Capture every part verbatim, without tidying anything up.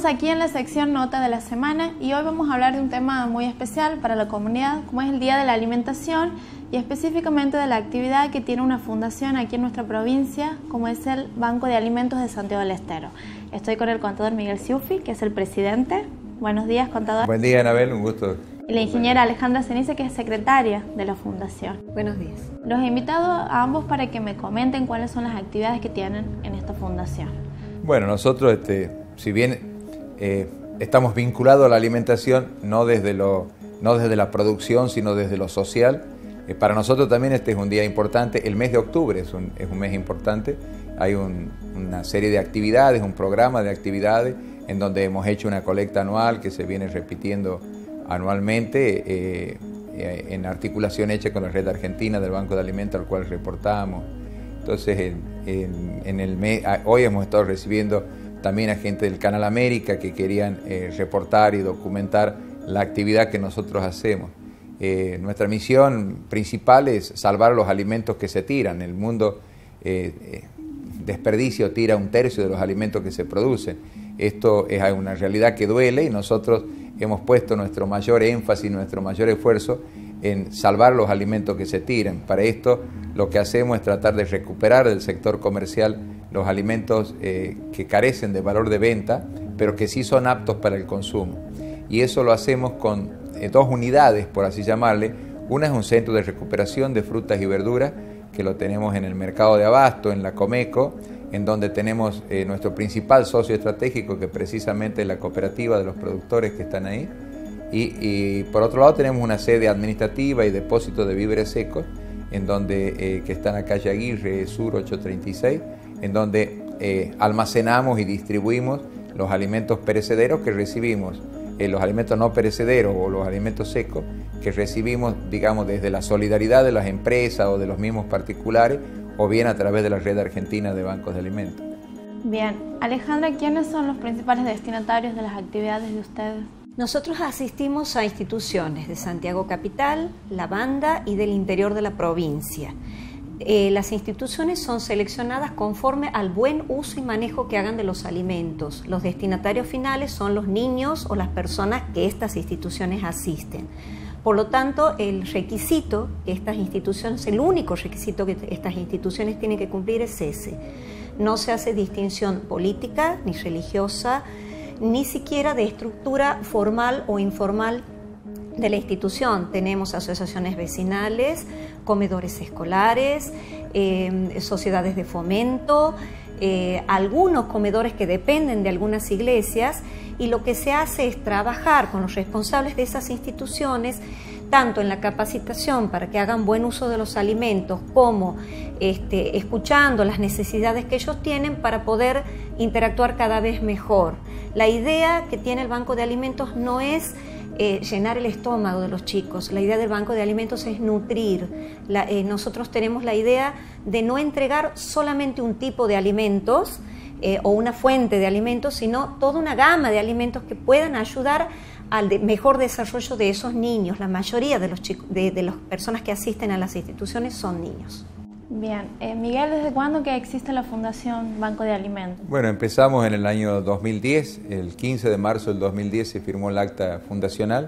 Estamos aquí en la sección Nota de la Semana y hoy vamos a hablar de un tema muy especial para la comunidad, como es el Día de la Alimentación y específicamente de la actividad que tiene una fundación aquí en nuestra provincia, como es el Banco de Alimentos de Santiago del Estero. Estoy con el contador Miguel Ciuffi, que es el presidente. Buenos días, contador. Buen día, Anabel, un gusto. Y la ingeniera Alejandra Cenice, que es secretaria de la fundación. Buenos días. Los he invitado a ambos para que me comenten cuáles son las actividades que tienen en esta fundación. Bueno, nosotros, este, si bien eh, estamos vinculados a la alimentación, no desde, lo, no desde la producción, sino desde lo social, eh, para nosotros también este es un día importante. El mes de octubre es un, es un mes importante. Hay un, una serie de actividades, un programa de actividades en donde hemos hecho una colecta anual que se viene repitiendo anualmente eh, eh, en articulación hecha con la Red Argentina del Banco de Alimentos al cual reportamos. Entonces, en, en, en el mes, hoy hemos estado recibiendo también a gente del Canal América que querían eh, reportar y documentar la actividad que nosotros hacemos. Eh, nuestra misión principal es salvar los alimentos que se tiran. El mundo eh, eh, desperdicio tira un tercio de los alimentos que se producen. Esto es una realidad que duele y nosotros hemos puesto nuestro mayor énfasis, nuestro mayor esfuerzo en salvar los alimentos que se tiran. Para esto lo que hacemos es tratar de recuperar del sector comercial los alimentos eh, que carecen de valor de venta, pero que sí son aptos para el consumo. Y eso lo hacemos con eh, dos unidades, por así llamarle. Una es un centro de recuperación de frutas y verduras, que lo tenemos en el mercado de Abasto, en la Comeco, en donde tenemos eh, nuestro principal socio estratégico, que precisamente es la cooperativa de los productores que están ahí. Y, y por otro lado tenemos una sede administrativa y depósito de víveres secos, en donde, eh, que está en la calle Aguirre Sur ochocientos treinta y seis, en donde eh, almacenamos y distribuimos los alimentos perecederos que recibimos, eh, los alimentos no perecederos o los alimentos secos que recibimos, digamos, desde la solidaridad de las empresas o de los mismos particulares, o bien a través de la Red Argentina de Bancos de Alimentos. Bien, Alejandra, ¿quiénes son los principales destinatarios de las actividades de ustedes? Nosotros asistimos a instituciones de Santiago Capital, La Banda y del interior de la provincia. Eh, las instituciones son seleccionadas conforme al buen uso y manejo que hagan de los alimentos. Los destinatarios finales son los niños o las personas que estas instituciones asisten. Por lo tanto, el requisito que estas instituciones, el único requisito que estas instituciones tienen que cumplir es ese. No se hace distinción política ni religiosa, ni siquiera de estructura formal o informal de la institución. Tenemos asociaciones vecinales, comedores escolares, eh, sociedades de fomento, eh, algunos comedores que dependen de algunas iglesias, y lo que se hace es trabajar con los responsables de esas instituciones, tanto en la capacitación para que hagan buen uso de los alimentos, como este, escuchando las necesidades que ellos tienen para poder interactuar cada vez mejor. La idea que tiene el Banco de Alimentos no es eh, llenar el estómago de los chicos. La idea del Banco de Alimentos es nutrir. La, eh, nosotros tenemos la idea de no entregar solamente un tipo de alimentos eh, o una fuente de alimentos, sino toda una gama de alimentos que puedan ayudar al de mejor desarrollo de esos niños. La mayoría de, los chicos, de, de las personas que asisten a las instituciones son niños. Bien, eh, Miguel, ¿desde cuándo que existe la Fundación Banco de Alimentos? Bueno, empezamos en el año dos mil diez, el quince de marzo del dos mil diez se firmó el acta fundacional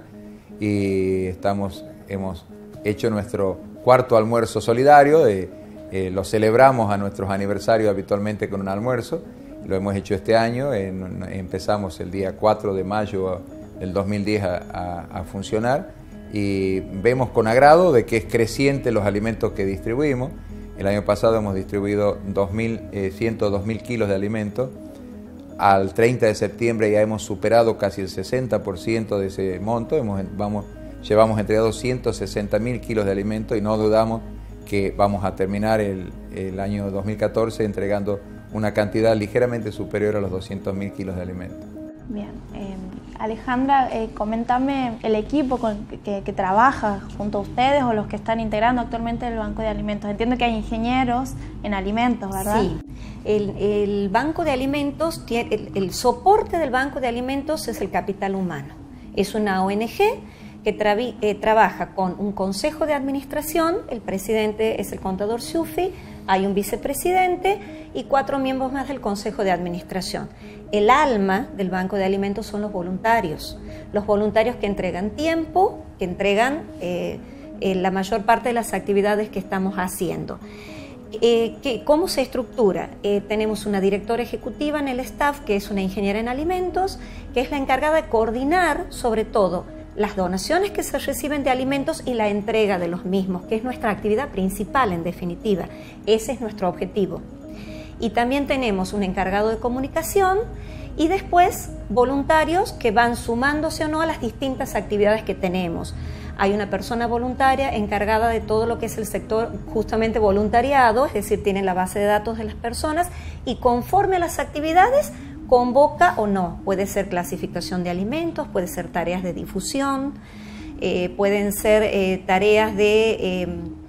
y estamos, hemos hecho nuestro cuarto almuerzo solidario, eh, eh, lo celebramos a nuestros aniversarios habitualmente con un almuerzo, lo hemos hecho este año, en, empezamos el día cuatro de mayo del dos mil diez a, a, a funcionar y vemos con agrado de que es creciente los alimentos que distribuimos. El año pasado hemos distribuido dos mil ciento dos mil kilos de alimentos. Al treinta de septiembre ya hemos superado casi el sesenta por ciento de ese monto. Hemos, vamos, llevamos entregados ciento sesenta mil kilos de alimentos y no dudamos que vamos a terminar el, el año dos mil catorce entregando una cantidad ligeramente superior a los doscientos mil kilos de alimentos. Bien, eh, Alejandra, eh, coméntame el equipo con, que, que trabaja junto a ustedes o los que están integrando actualmente el Banco de Alimentos. Entiendo que hay ingenieros en alimentos, ¿verdad? Sí, el, el Banco de Alimentos, tiene, el, el soporte del Banco de Alimentos es el capital humano. Es una O N G que eh, trabaja con un consejo de administración, el presidente es el contador Sciuffi, hay un vicepresidente y cuatro miembros más del consejo de administración. El alma del Banco de Alimentos son los voluntarios, los voluntarios que entregan tiempo, que entregan eh, eh, la mayor parte de las actividades que estamos haciendo. Eh, que, ¿Cómo se estructura? Eh, tenemos una directora ejecutiva en el staff, que es una ingeniera en alimentos, que es la encargada de coordinar, sobre todo, las donaciones que se reciben de alimentos y la entrega de los mismos, que es nuestra actividad principal, en definitiva. Ese es nuestro objetivo. Y también tenemos un encargado de comunicación y después voluntarios que van sumándose o no a las distintas actividades que tenemos. Hay una persona voluntaria encargada de todo lo que es el sector justamente voluntariado, es decir, tiene la base de datos de las personas y conforme a las actividades convoca o no. Puede ser clasificación de alimentos, puede ser tareas de difusión, eh, pueden ser eh, tareas de, eh,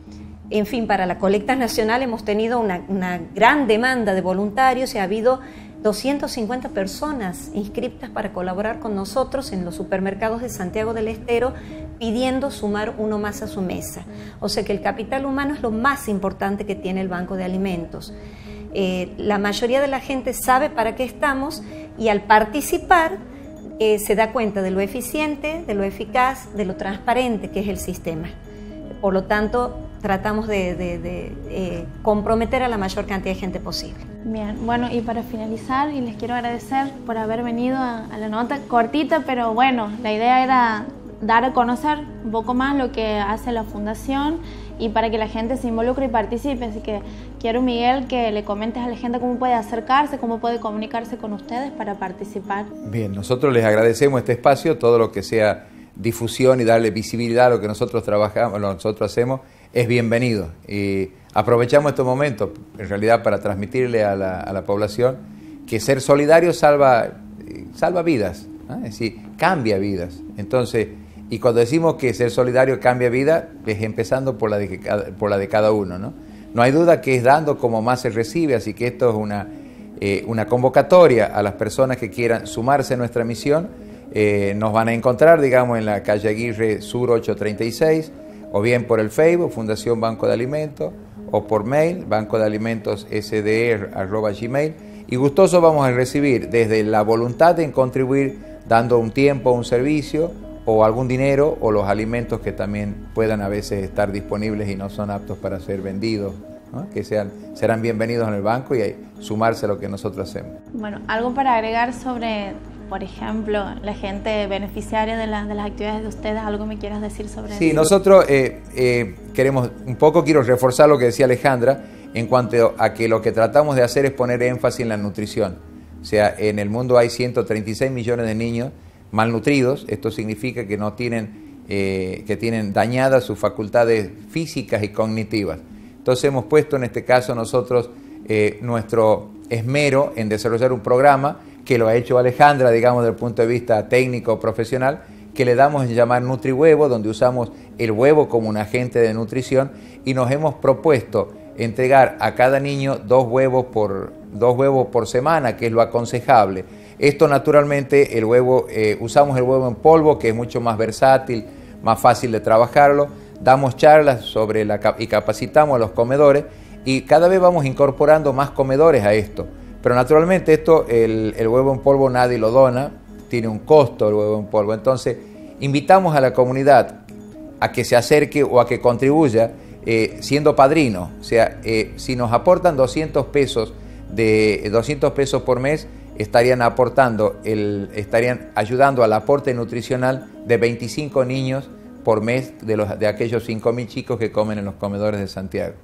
en fin, para la colecta nacional hemos tenido una, una gran demanda de voluntarios y ha habido doscientas cincuenta personas inscritas para colaborar con nosotros en los supermercados de Santiago del Estero pidiendo sumar uno más a su mesa. O sea que el capital humano es lo más importante que tiene el Banco de Alimentos. Eh, la mayoría de la gente sabe para qué estamos y al participar eh, se da cuenta de lo eficiente, de lo eficaz, de lo transparente que es el sistema. Por lo tanto, tratamos de, de, de eh, comprometer a la mayor cantidad de gente posible. Bien, bueno, y para finalizar, y les quiero agradecer por haber venido a, a la nota cortita, pero bueno, la idea era dar a conocer un poco más lo que hace la Fundación y para que la gente se involucre y participe. Así que quiero, Miguel, que le comentes a la gente cómo puede acercarse, cómo puede comunicarse con ustedes para participar. Bien, nosotros les agradecemos este espacio, todo lo que sea difusión y darle visibilidad a lo que nosotros trabajamos, lo que nosotros hacemos, es bienvenido. Y aprovechamos estos momentos, en realidad, para transmitirle a la, a la población que ser solidario salva, salva vidas, ¿no? Es decir, cambia vidas. Entonces, y cuando decimos que ser solidario cambia vida, es empezando por la de, por la de cada uno, ¿no? No hay duda que es dando como más se recibe, así que esto es una, eh, una convocatoria a las personas que quieran sumarse a nuestra misión. Eh, nos van a encontrar, digamos, en la calle Aguirre Sur ochocientos treinta y seis, o bien por el Facebook, Fundación Banco de Alimentos, o por mail, banco de alimentos s d r arroba gmail, y gustosos vamos a recibir desde la voluntad de contribuir dando un tiempo, un servicio, o algún dinero, o los alimentos que también puedan a veces estar disponibles y no son aptos para ser vendidos, ¿no? Que sean, serán bienvenidos en el banco y ahí, sumarse a lo que nosotros hacemos. Bueno, algo para agregar sobre, por ejemplo, la gente beneficiaria de, la, de las actividades de ustedes, ¿algo me quieras decir sobre eso? Sí, nosotros eh, eh, queremos, un poco quiero reforzar lo que decía Alejandra, en cuanto a que lo que tratamos de hacer es poner énfasis en la nutrición. O sea, en el mundo hay ciento treinta y seis millones de niños malnutridos. Esto significa que, no tienen, eh, que tienen dañadas sus facultades físicas y cognitivas. Entonces hemos puesto en este caso nosotros eh, nuestro esmero en desarrollar un programa que lo ha hecho Alejandra, digamos, desde el punto de vista técnico profesional, que le damos en llamar NutriHuevo, donde usamos el huevo como un agente de nutrición y nos hemos propuesto entregar a cada niño dos huevos por, dos huevos por semana, que es lo aconsejable. Esto naturalmente, el huevo, eh, usamos el huevo en polvo, que es mucho más versátil, más fácil de trabajarlo, damos charlas sobre la, y capacitamos a los comedores y cada vez vamos incorporando más comedores a esto. Pero naturalmente esto, el, el huevo en polvo nadie lo dona, tiene un costo el huevo en polvo. Entonces invitamos a la comunidad a que se acerque o a que contribuya eh, siendo padrino. O sea, eh, si nos aportan doscientos pesos, de, doscientos pesos por mes, estarían aportando, el, estarían ayudando al aporte nutricional de veinticinco niños por mes de, los, de aquellos cinco mil chicos que comen en los comedores de Santiago.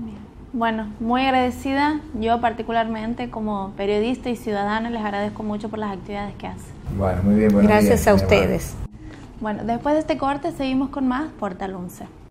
Bueno, muy agradecida. Yo particularmente como periodista y ciudadana les agradezco mucho por las actividades que hacen. Bueno, muy bien. Gracias días, a ustedes. Bueno, después de este corte seguimos con más Portal once.